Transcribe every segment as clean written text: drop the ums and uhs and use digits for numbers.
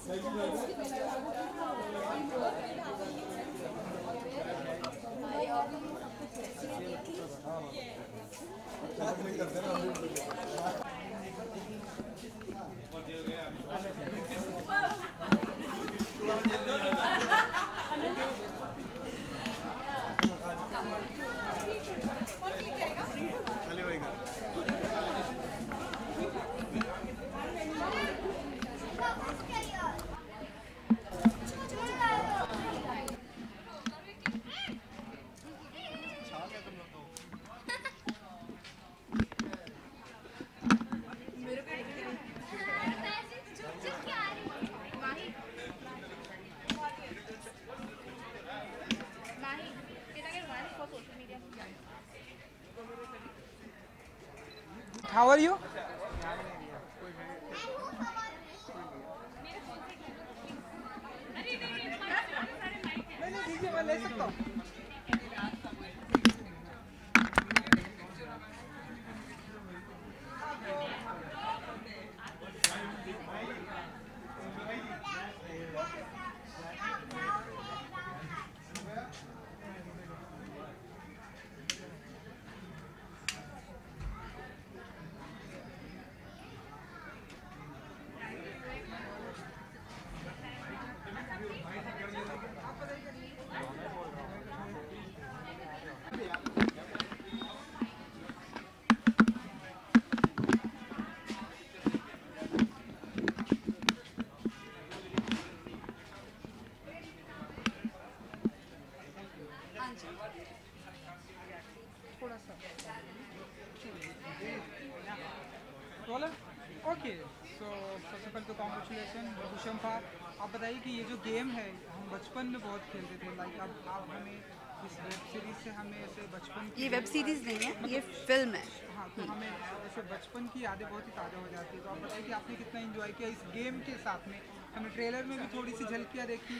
How are you? नहीं ठीक है, मैं ले सकता हूँ। थोड़ा सा रोलर। ओके, सो सबसे पहले तो कॉन्ग्रेचुलेसन भूषंपा। आप बताइए कि ये जो गेम है हम बचपन में बहुत खेलते थे, लाइक अब आप हमें इस वेब सीरीज से हमें ऐसे बचपन ये वेब सीरीज़ नहीं है, ये फिल्म है। हाँ, तो हमें ऐसे बचपन की यादें बहुत ही ताज़ा हो जाती है। तो आप बताइए कि आपने कितना एंजॉय किया इस गेम के साथ में। हमने ट्रेलर में भी थोड़ी सी झलकियाँ देखी।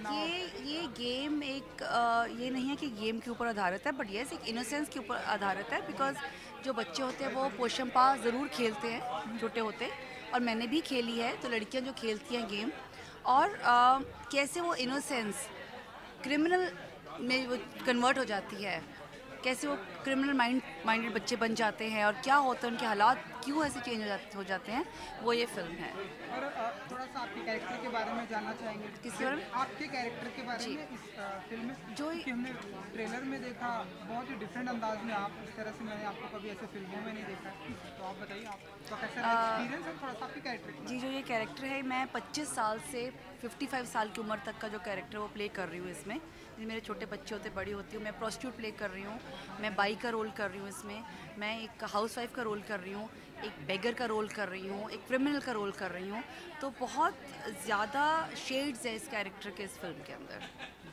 ये गेम एक ये नहीं है कि गेम के ऊपर आधारित है, बट येस एक इनोसेंस के ऊपर आधारित है। बिकॉज जो बच्चे होते हैं वो पोशंपा ज़रूर खेलते हैं छोटे होते, और मैंने भी खेली है। तो लड़कियां जो खेलती हैं गेम, और कैसे वो इनोसेंस क्रिमिनल में वो कन्वर्ट हो जाती है, कैसे वो क्रिमिनल माइंडेड बच्चे बन जाते हैं, और क्या होता है उनके हालात क्यों ऐसे चेंज हो जाते हैं, वो ये फिल्म है। और थोड़ा सा आपके कैरेक्टर के बारे में जानना चाहेंगे। किसके बारे में? आपके कैरेक्टर के बारे में इस फिल्म में, जो कि हमने ट्रेलर में देखा बहुत ही डिफरेंट अंदाज में आप, इस तरह से मैंने आपको कभी ऐसे फिल्मों में नहीं देखा। तो आप बताइए आपका कैसा एक्सपीरियंस है, थोड़ा सा आपके कैरेक्टर। जी, जो ये कैरेक्टर है, मैं 25 साल से 55 साल की उम्र तक का जो कैरेक्टर वो प्ले कर रही हूँ इसमें। जी, मेरे छोटे बच्चे होते बड़ी होती हूँ, मैं प्रोस्टिट्यूट प्ले कर रही हूँ, मैं बाई का रोल कर रही हूँ इसमें, मैं एक हाउसवाइफ का रोल कर रही हूँ, एक बेगर का रोल कर रही हूँ, एक क्रिमिनल का रोल कर रही हूँ। तो बहुत ज़्यादा शेड्स है इस कैरेक्टर के इस फिल्म के अंदर।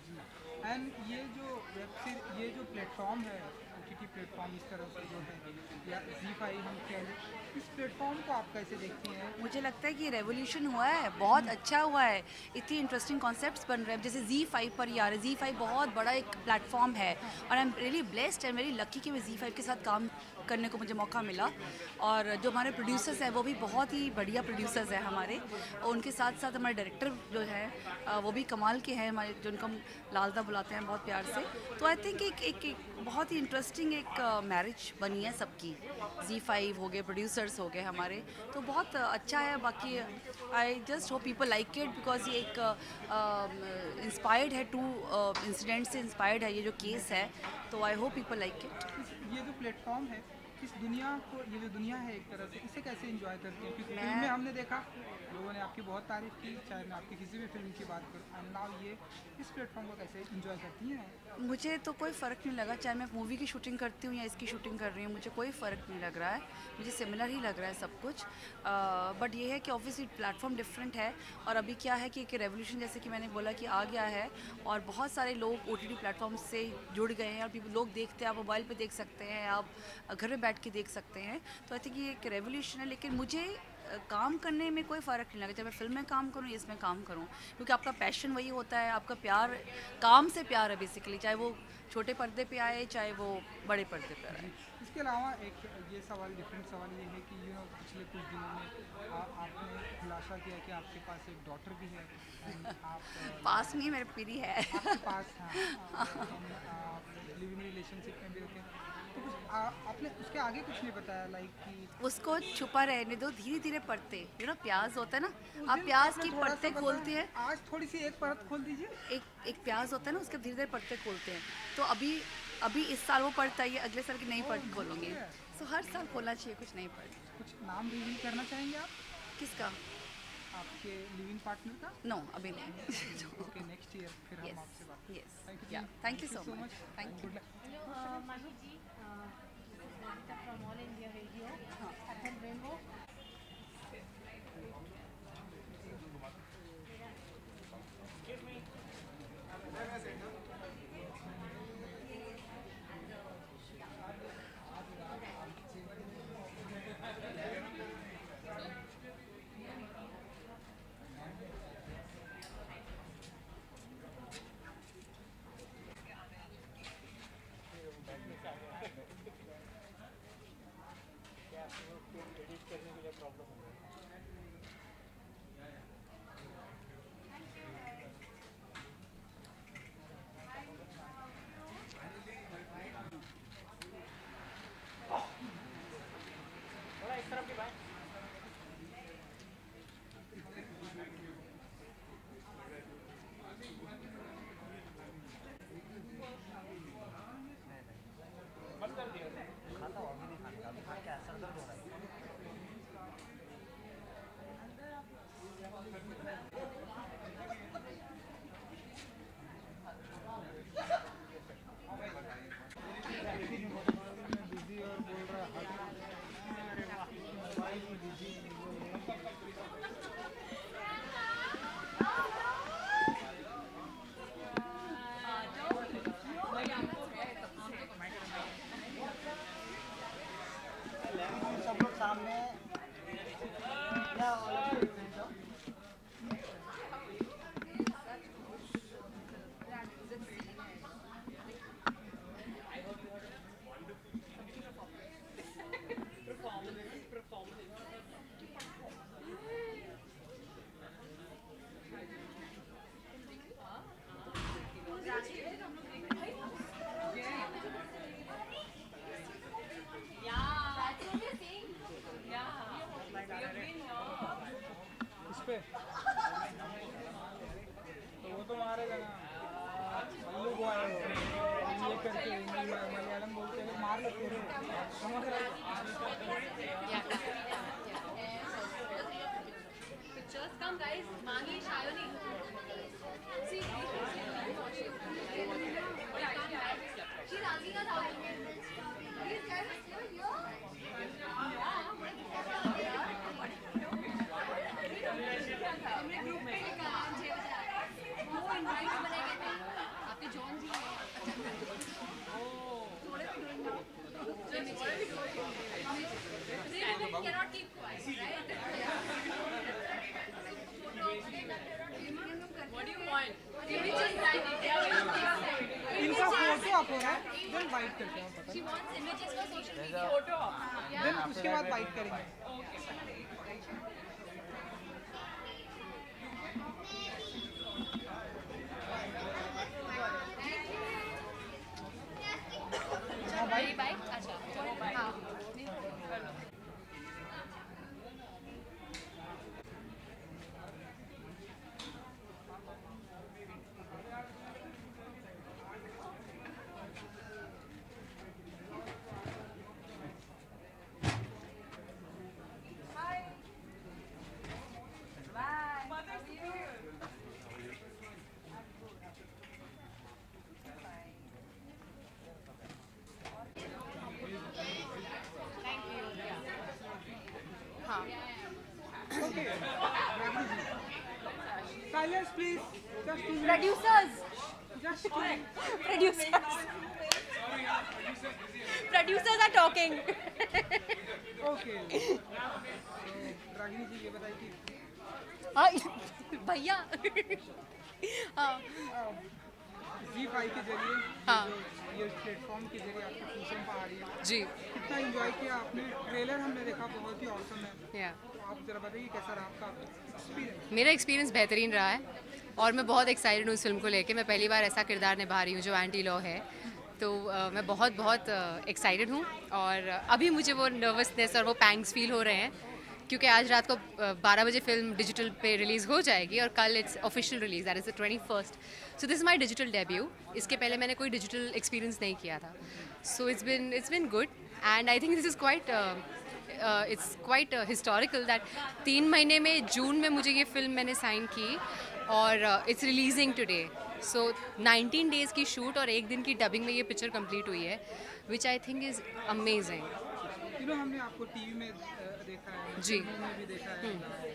एंड ये जो ये जो प्लेटफॉर्म है, OTT प्लेटफॉर्म इस तरह से जो है, या ZEE5 हम कह लें, इस प्लेटफॉर्म को आप कैसे देखती हैं? मुझे लगता है कि रेवोल्यूशन हुआ है, बहुत अच्छा हुआ है। इतनी इंटरेस्टिंग कॉन्सेप्ट्स बन रहे हैं, जैसे ZEE5 पर ही आ रहे हैं। ZEE5 बहुत बड़ा एक प्लेटफॉर्म है, और I am really blessed and very lucky कि मैं ZEE5 के साथ काम करने को मुझे मौका मिला। और जो हमारे प्रोड्यूसर्स हैं वो भी बहुत ही बढ़िया प्रोड्यूसर्स हैं हमारे, और उनके साथ साथ हमारे डायरेक्टर जो है वो भी कमाल के हैं हमारे, जो उनको हम लालदा बुलाते हैं बहुत प्यार से। तो आई थिंक एक बहुत ही इंटरेस्टिंग एक मैरिज बनी है सबकी। ZEE5 हो गए, प्रोड्यूसर्स हो गए हमारे, तो बहुत अच्छा है। बाकी I just hope people like it, because ये एक इंस्पायर्ड है, 2 इंसिडेंट से इंस्पायर्ड है ये जो केस है। तो I hope people like it. ये जो प्लेटफॉर्म है, इस दुनिया को, ये जो दुनिया है एक तरह से, इसे कैसे एंजॉय करती हैं? क्योंकि फिल्म में हमने देखा लोगों ने आपकी बहुत तारीफ की, चाहे मैं आपकी किसी भी फिल्म की बात करूँ, एंड नाउ ये इस प्लेटफॉर्म को कैसे एंजॉय करती हैं? मुझे तो कोई फ़र्क नहीं लगा, चाहे मैं मूवी की शूटिंग करती हूँ या इसकी शूटिंग कर रही हूँ, मुझे कोई फ़र्क नहीं लग रहा है। मुझे सिमिलर ही लग रहा है सब कुछ। बट ये है कि ऑब्वियसली प्लेटफॉर्म डिफरेंट है, और अभी क्या है कि एक रेवोल्यूशन, जैसे कि मैंने बोला, कि आ गया है, और बहुत सारे लोग OTT प्लेटफॉर्म से जुड़ गए हैं, और लोग देखते हैं, आप मोबाइल पे देख सकते हैं, आप घर में बैठ के देख सकते हैं। तो आई थिंक ये एक रेवोल्यूशन है। लेकिन मुझे काम करने में कोई फ़र्क नहीं लगा, चाहे मैं फिल्म में काम करूँ या इसमें काम करूँ, क्योंकि आपका पैशन वही होता है, आपका प्यार काम से प्यार है बेसिकली, चाहे वो छोटे पर्दे पे आए चाहे वो बड़े पर्दे पे आए। इसके अलावा एक ये सवाल, डिफरेंट सवाल ये है कि पिछले कुछ दिनों में आपने खुलासा किया कि आपके पास एक डॉटर भी है। आप पास में ही मेरे पीरी है। आपके पास, हाँ, लिविंग रिलेशनशिप में भी होते हैं, तो कुछ आपने उसके आगे कुछ नहीं बताया, लाइक कि उसको छुपा रहने दो, धीरे धीरे पड़ते प्याज होता है ना, आप प्याज की पत्ते खोलते हैं, आज थोड़ी सी एक परत खोल दीजिए। एक प्याज होता है ना, उसके धीरे धीरे पत्ते खोलते हैं, तो अभी इस साल वो पड़ता है, अगले साल की नई पत्त खोलूंगी, तो हर साल खोलना चाहिए कुछ नई पत्त। कुछ नाम रिवील करना चाहेंगे आप? किसका? आपके लिविंग पार्टनर का? नो, अभी नहीं। ओके, नेक्स्ट ईयर फिर हम आपसे बात। Yes, thank you so much, thank you. Manu ji, from All India Radio, FM Rainbow. तो वो तो मारेगा ना, मल्लू को आए ये करके मलयालम बोलते हैं, मार लेते हैं, समझ रहे? Pictures come guys, Mani, Shayoni. See, she's asking us out. These guys are still here. आपके John ji cannot keep quiet, right? What do you want? इनका फोटो आप हो रहा है, देन वाइट करते हैं, She wants images for social media. photo आप, then उसके बाद वाइट करेंगे। मेरी बाइक, अच्छा, हाँ। Okay. Silence, please. Just 2 minutes. Producers. Just 2 minutes. Producers. Producers are talking. Okay, तो रागिनी जी ये बताइए कि हाँ, भैया। हाँ, Z5 के जरिए हाँ। ये प्लेटफॉर्म के जरिए आपकी पूछम पा रही है, जी। कितना एंजॉय किया आपने? ट्रेलर हमने देखा, बहुत ही औसम है। या तो आप जरा बताइए कैसा रहा आपका एक्सपीरियंस? मेरा एक्सपीरियंस बेहतरीन रहा है और मैं बहुत एक्साइटेड हूँ इस फिल्म को लेके। मैं पहली बार ऐसा किरदार निभा रही हूँ जो एंटी लॉ है, तो मैं बहुत बहुत एक्साइटेड हूँ। और अभी मुझे वो नर्वसनेस और वो पैंग्स फील हो रहे हैं क्योंकि आज रात को 12 बजे फिल्म डिजिटल पे रिलीज़ हो जाएगी और कल it's official release, that is the 21st। So this is my digital debut. इसके पहले मैंने कोई डिजिटल एक्सपीरियंस नहीं किया था, so it's been good and I think this is quite historical that 3 महीने में जून में मुझे ये फिल्म मैंने साइन की और it's releasing today. So 19 days की शूट और 1 दिन की डबिंग में ये पिक्चर कंप्लीट हुई है, which I think is amazing. हमने आपको टीवी में देखा है, जी। फिल्मों में भी देखा है।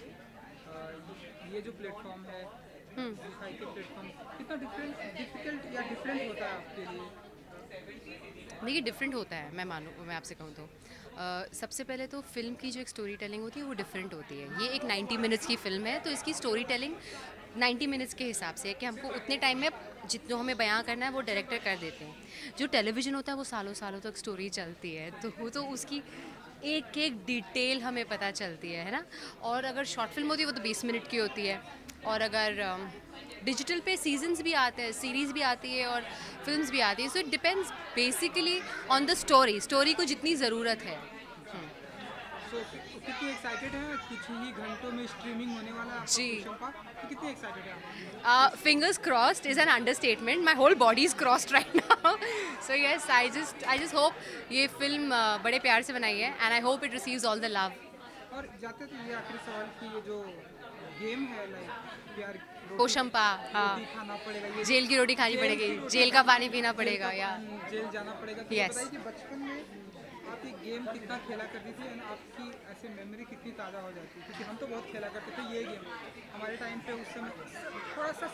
ये जो प्लेटफॉर्म है, Z5 के प्लेटफॉर्म, कितना डिफिकल्ट या डिफरेंट होता है आपके लिए? देखिए डिफरेंट होता है, मैं आपसे कहूँ तो सबसे पहले तो फिल्म की जो एक स्टोरी टेलिंग होती है वो डिफरेंट होती है। ये एक 90 मिनट्स की फिल्म है, तो इसकी स्टोरी टेलिंग 90 मिनट्स के हिसाब से है कि हमको उतने टाइम में जितना हमें बयां करना है वो डायरेक्टर कर देते हैं। जो टेलीविज़न होता है वो सालों सालों तक स्टोरी चलती है, तो वो तो उसकी एक एक डिटेल हमें पता चलती है ना। और अगर शॉर्ट फिल्म होती है वो तो 20 मिनट की होती है, और अगर डिजिटल पे सीजन्स भी आते हैं, सीरीज़ भी आती है और फिल्म्स भी आती है। So it depends basically on the story को जितनी ज़रूरत है। So, कितने एक्साइटेड हैं? कुछ ही घंटों में स्ट्रीमिंग होने वाला है आपका जी। पूछम पा, तो कितने एक्साइटेड हैं आप? Fingers crossed is an understatement. My whole body is crossed right now. So yes, I just hope ये फिल्म बड़े प्यार से बनाई है and I hope it receives all the love. और जाते तो ये आखिरी सवाल कि ये जो गेम है, लाइक प्यार रोटी- पोशंपा, हाँ। रोटी खाना पड़ेगा, ये जेल की रोटी खानी जेल पड़ेगी, की रोटी जेल का पानी पीना जेल पड़ेगा, का या पानी, जेल जाना पड़ेगा। तो ये Yes. बताइए कि बचपन में आप ये गेम कितना खेला करती थी और आपकी ऐसे मेमोरी कितनी ताज़ा हो जाती है? क्योंकि हम तो बहुत खेला करते थे ये गेम, हमारे टाइम पे उस समय थोड़ा सा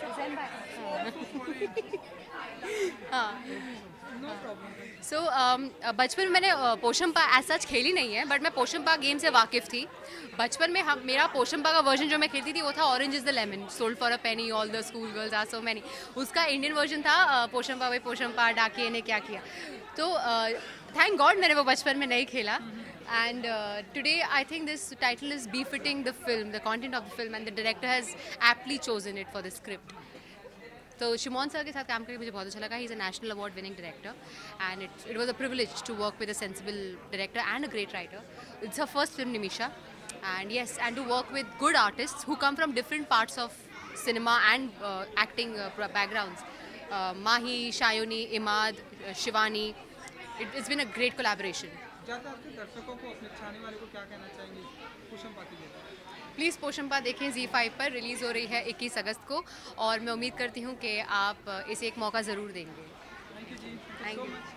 हाँ। No problem. सो बचपन में मैंने पोशंपा एज सच खेली नहीं है, बट मैं पोशंपा गेम से वाकिफ़ थी। बचपन में मेरा पोशंपा का वर्जन जो मैं खेलती थी वो था orange is the lemon, sold for a penny, all the school girls are so many. उसका इंडियन वर्जन था पोशंपा भाई पोशंपा, डाकिए ने क्या किया। तो थैंक गॉड मैंने वो बचपन में नहीं खेला। And today I think this title is be fitting the film, the content of the film, and the director has aptly chosen it for the script. तो शिमोन सर के साथ काम करके मुझे बहुत अच्छा लगा। He is a national award winning director and it was a privilege to work with a sensible director and a great writer. It's her first film, Nimisha, and yes, and to work with good artists who come from different parts of cinema and acting backgrounds. Mahi, Shayoni, Imad, Shivani. It's been a great collaboration. ज़्यादा आपके दर्शकों को, अपने चाहने वाले को क्या कहना चाहेंगे पोशम पा के लिए? प्लीज़ पोशंपा देखें, Z5 पर रिलीज़ हो रही है 21 अगस्त को, और मैं उम्मीद करती हूँ कि आप इसे एक मौका ज़रूर देंगे. Thank you ji, Thank so you. much.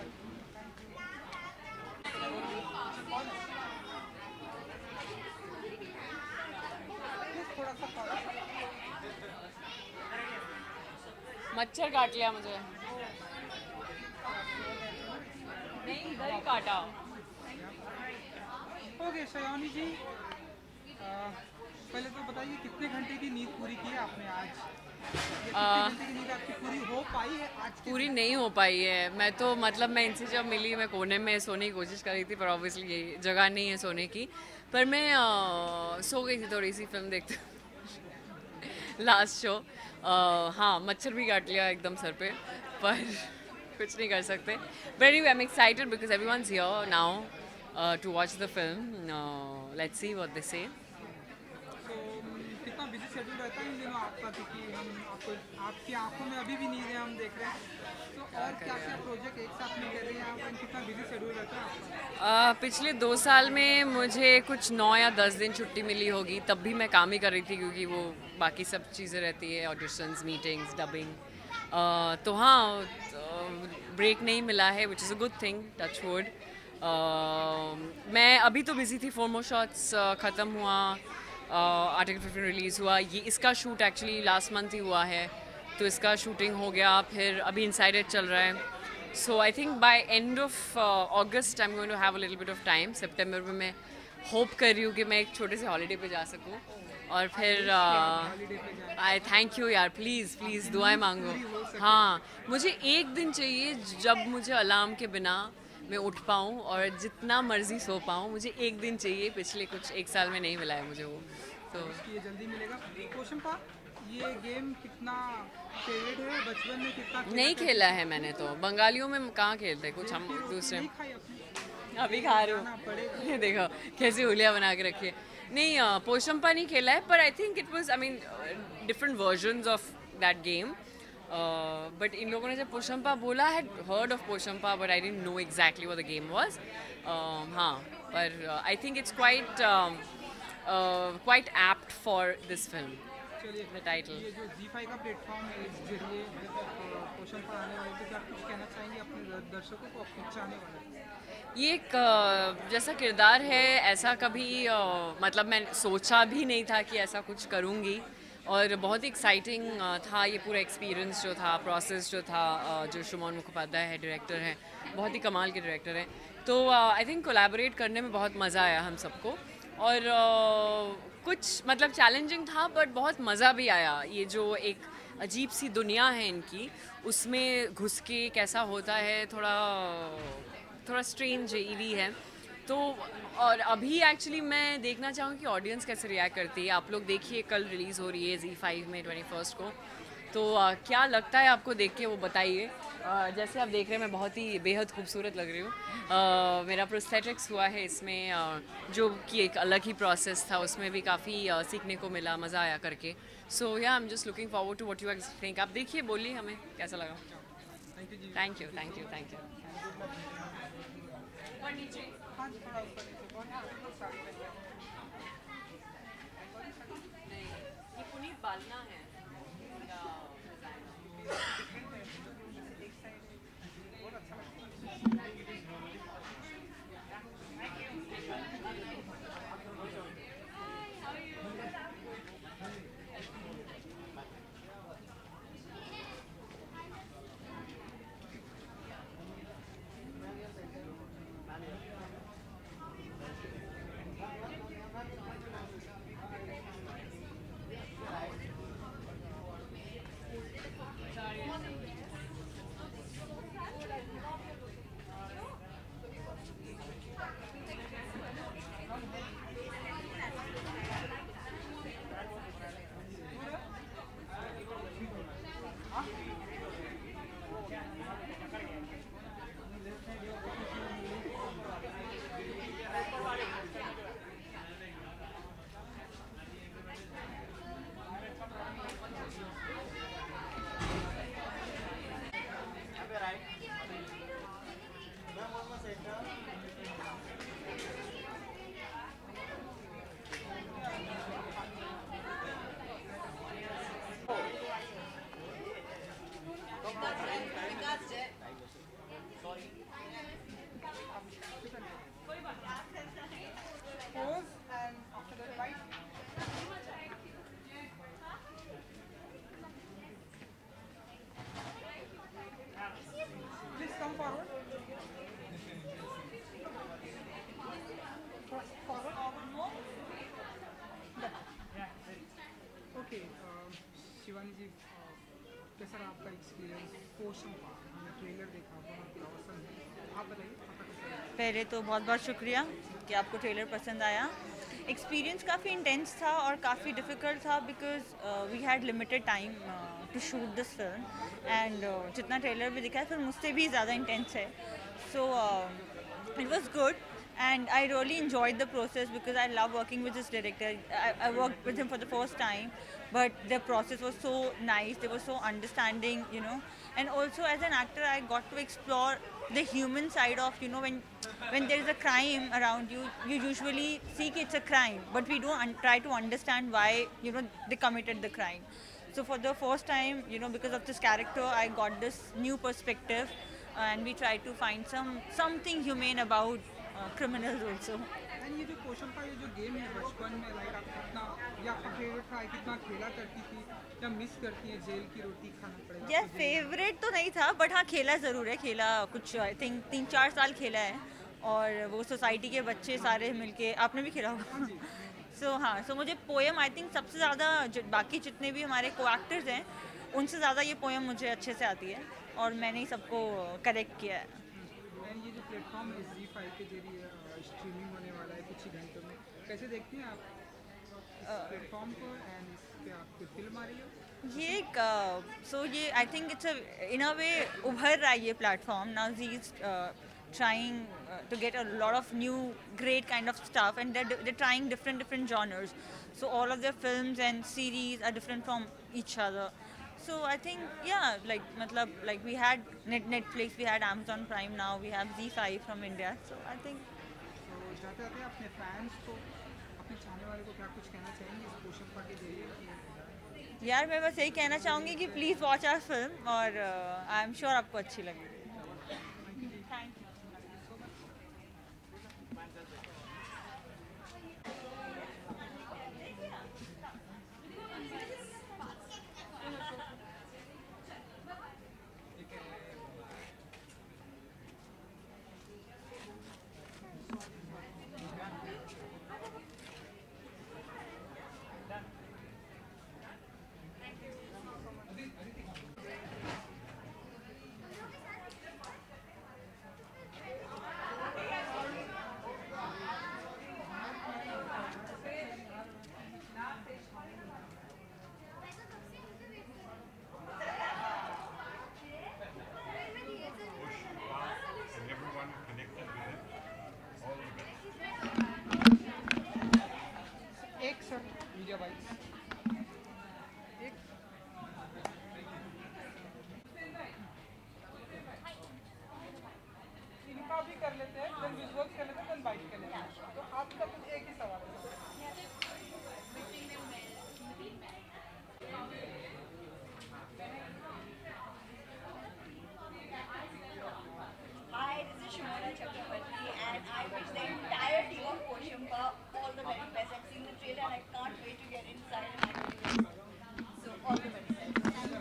थोड़ा सा मच्छर काट लिया मुझे. नहीं, इधर ही काटा. ओके शयानी जी, पहले तो बताइए कितने घंटे की नींद पूरी की है आपने आज? कितने घंटे की नींद आपकी पूरी हो पाई है आज के? पूरी नहीं हो पाई है. मैं तो मतलब मैं इनसे जब मिली मैं कोने में सोने की कोशिश कर रही थी, पर ऑब्वियसली ये जगह नहीं है सोने की. पर मैं सो गई थी थोड़ी सी फिल्म देखते लास्ट शो. हाँ, मच्छर भी काट लिया एकदम सर पे, पर कुछ नहीं कर सकते. But anyway I am excited because everyone's here now to watch the film. Let's see what they say. तो कितना बिजी शेड्यूल रहता है इन दिनों आपका? क्योंकि हम आपको, आपकी आंखों में अभी भी नींद है, हम देख रहे हैं. तो और क्या क्या प्रोजेक्ट एक साथ में कर रहे हैं आप? कितना बिजी शेड्यूल रहता है आपका? पिछले 2 साल में मुझे कुछ 9 या 10 दिन छुट्टी मिली होगी, तब भी मैं काम ही कर रही थी क्योंकि वो बाकी सब चीज़ें रहती है, ऑडिशंस, मीटिंग्स, डबिंग. तो हाँ, ब्रेक नहीं मिला है, which is a good thing, touch wood. मैं अभी तो बिजी थी. फोमो शॉट्स ख़त्म हुआ, आर्टिकल 15 रिलीज़ हुआ. ये इसका शूट एक्चुअली लास्ट मंथ ही हुआ है, तो इसका शूटिंग हो गया. फिर अभी इनसाइडेड चल रहा है, So I think by end of August I'm going to have a little bit of time. September में मैं hope कर रही हूँ कि मैं एक छोटे से holiday पे जा सकूँ और फिर आई थैंक यू यार, प्लीज़ प्लीज़ दुआएं मांगो. हाँ, मुझे एक दिन चाहिए जब मुझे अलार्म के बिना मैं उठ पाऊँ और जितना मर्जी सो पाऊँ. मुझे एक दिन चाहिए, पिछले कुछ एक साल में नहीं मिला है मुझे वो. तो ये जल्दी मिलेगा. पोशंपा, ये गेम कितना फेवरेट है, बचपन में कितना नहीं खेला है मैंने. तो बंगालियों में कहाँ खेलते कुछ, हम दूसरे अभी खा रहे हो. ये देखो कैसी हुलिया बना के रखी है. नहीं, पोशंपा नहीं खेला है, पर I think it was, I mean different versions of that game. But इन लोगों ने जब पोशंपा बोला, आई हैड हर्ड ऑफ पोशंपा but I didn't know exactly what the game was. हाँ, पर I think it's quite apt for this film. The title. ये जो Z5 का प्लेटफॉर्म है, इस जरिए पोशंपा आने वाले, तो क्या कुछ कहना चाहेंगे अपने दर्शकों को, अपने चाहने वाले? ये एक जैसा किरदार है, ऐसा कभी मतलब मैं सोचा भी नहीं था कि ऐसा कुछ करूँगी. और बहुत ही एक्साइटिंग था ये पूरा एक्सपीरियंस जो था, प्रोसेस जो था. जो सुमन मुखोपाध्याय है, डायरेक्टर हैं, बहुत ही कमाल के डायरेक्टर हैं. तो आई थिंक कोलैबोरेट करने में बहुत मज़ा आया हम सबको. और कुछ मतलब चैलेंजिंग था बट बहुत मज़ा भी आया. ये जो एक अजीब सी दुनिया है इनकी, उसमें घुस के कैसा होता है, थोड़ा स्ट्रेंज ईवी है. तो और अभी एक्चुअली मैं देखना चाहूँ कि ऑडियंस कैसे रिएक्ट करती है. आप लोग देखिए, कल रिलीज़ हो रही है Z5 में 21 को. तो क्या लगता है आपको देख के, वो बताइए. जैसे आप देख रहे हैं, मैं बहुत ही बेहद खूबसूरत लग रही हूँ. मेरा प्रोस्थेटिक्स हुआ है इसमें, जो कि एक अलग ही प्रोसेस था. उसमें भी काफ़ी सीखने को मिला, मज़ा आया करके. So yeah I am just looking forward to what you think. आप देखिए, बोलिए हमें कैसा लगा. Thank you thank you thank you. ये पुनीत बालना है. शिवानी जी, कैसा रहा आपका एक्सपीरियंस? पोशंपा, हमने ट्रेलर देखा, बहुत पसंद है. आप बताइए आपका कैसा रहा? पहले तो बहुत बहुत शुक्रिया कि आपको ट्रेलर पसंद आया. एक्सपीरियंस काफ़ी इंटेंस था और काफ़ी डिफ़िकल्ट था because we had limited time to shoot this film. And जितना ट्रेलर भी दिखा है, फिर मुझसे भी ज़्यादा इंटेंस है. So it was good. And I really enjoyed the process because I love working with this director. I worked with him for the first time, but the process was so nice. They were so understanding, you know. And also as an actor, I got to explore the human side of, you know, when there is a crime around you, you usually think it's a crime, but we don't try to understand why, you know, they committed the crime. So for the first time, you know, because of this character, I got this new perspective, and we tried to find something humane about criminals also. And ये जो पोशंपा ये जो game है बचपन में like आप कितना, ये आपका फेवरेट था, कितना खेला करती थी या मिस करती है जेल की रोटी खाना पड़ेगा? यार फेवरेट तो नहीं था बट हाँ खेला ज़रूर है, खेला कुछ आई थिंक 3-4 साल खेला है। और वो सोसाइटी के बच्चे सारे मिलके, आपने भी खेला होगा। सो हाँ, सो मुझे पोएम आई थिंक सबसे ज़्यादा, बाकी जितने भी हमारे को एक्टर्स हैं उनसे ज़्यादा ये पोएम मुझे अच्छे से आती है और मैंने ही सबको करेक्ट किया है। एंड ये जो प्लेटफॉर्म है ZEE5 के जरिए स्ट्रीमिंग होने वाला है कुछ ही घंटों में, कैसे देखती हैं आप प्लेटफॉर्म को एंड इस पे आपकी फिल्म आ रही है? ये एक सो ये आई थिंक इट्स इन अ वे उभर रहा है ये platform now. Zee is trying to get a lot of new great kind of stuff, and they're trying different genres, so all of their films and series are different from each other. So I think yeah, like matlab, like we had Netflix, we had Amazon Prime, now we have ZEE5 from India. So I think तो जाते जाते अपने fans को, अपने चाहने वाले को क्या कुछ कहना चाहेंगे इस पोशंपा के जरिए? यार मैं बस यही कहना चाहूँगी कि प्लीज़ वॉच आवर फिल्म और आई एम श्योर आपको अच्छी लगेगी। Thank you. एक सर मीडिया बाइक एक इनका भी कर लेते हैं, देन विजुअल्स कर लेते हैं, देन बाइक कर लेते हैं। तो आपका कुछ एक ही सवाल है। Hi, this is Shimona Chakrabarti and I wish the entire team of Poshampa all the very best. I've seen the trailer and I can't wait to get inside and actually watch it. So all the very best.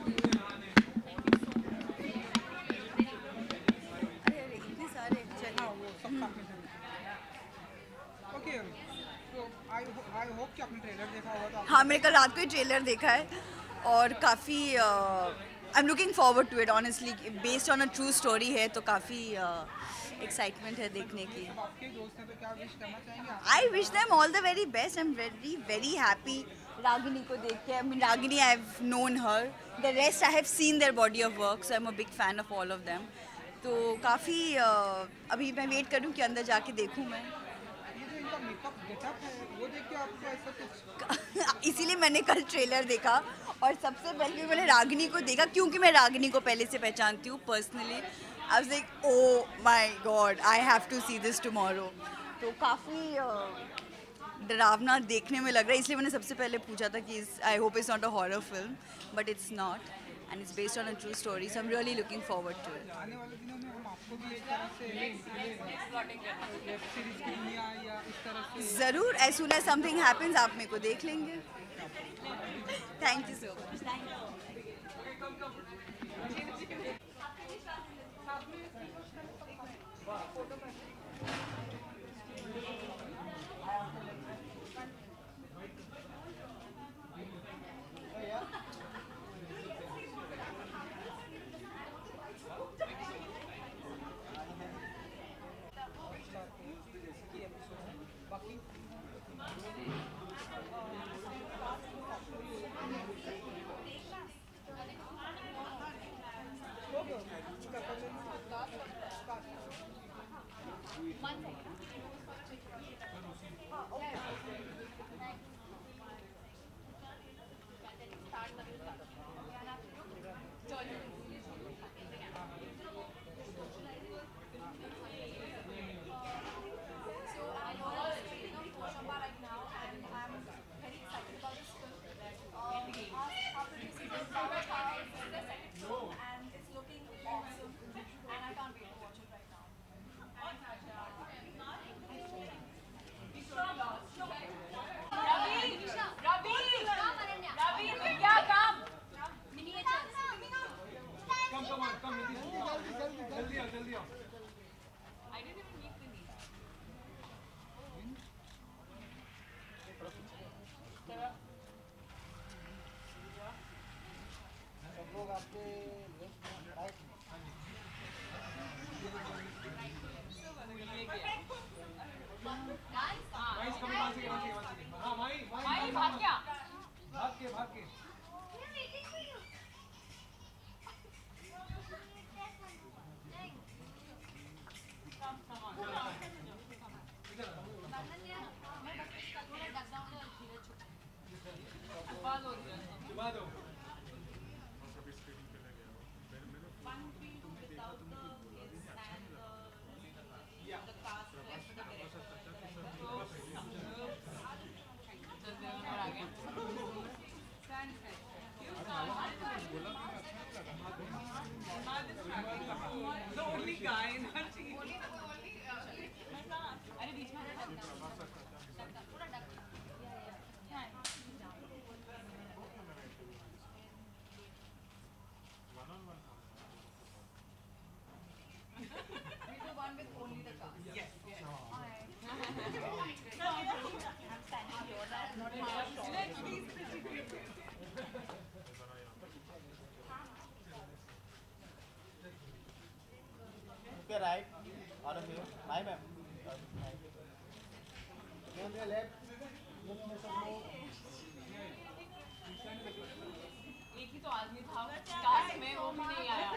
अरे इतने सारे चलिए। हाँ वो सब साथ में चलेंगे। ओके, तो आई होप कि आपने ट्रेलर देखा होगा। तो हाँ, मैंने कल रात को ही ट्रेलर देखा है और काफ़ी I am looking forward to it honestly. Based on a true story है तो काफ़ी एक्साइटमेंट है देखने की। अब आपके दोस्त हैं तो क्या विश करना चाहेंगे आप? I wish them all the very best. I am very very happy Ragini को देख के। I mean Ragini, I have known her, the rest I have seen their body of work, so I am a big fan of all of them. तो काफ़ी अभी मैं wait करूँ कि अंदर जाके देखूँ मैं। ये जो इनका मेकअप गेटअप है वो देख के आपको ऐसा कुछ? इसीलिए मैंने कल ट्रेलर देखा और सबसे पहले मैंने रागिनी को देखा क्योंकि मैं रागिनी को पहले से पहचानती हूँ personally. I was like oh my God, I have to see this tomorrow. तो काफ़ी डरावना देखने में लग रहा है, इसलिए मैंने सबसे पहले पूछा था कि I hope it's not a horror film, but it's not and it's based on a true story, so I am really looking forward to it. आने वाले दिनों में हम आपको भी इस तरह से वेब सीरीज की दुनिया या इस तरह से ज़रूर, as soon as something happens आप मेरे को देख लेंगे। Thank you so much. Okay, right. All of you. Bye, ma'am. On your left. एक ही तो आदमी था टास्क में, वो भी नहीं आया।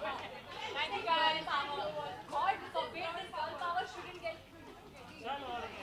Thank you guys. God forbid this girl power shouldn't get.